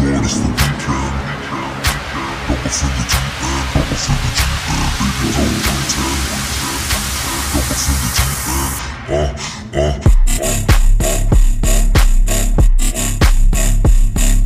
join us the weekend. Double finger G-N, double finger G-N, baby don't pretend. Double finger G-N,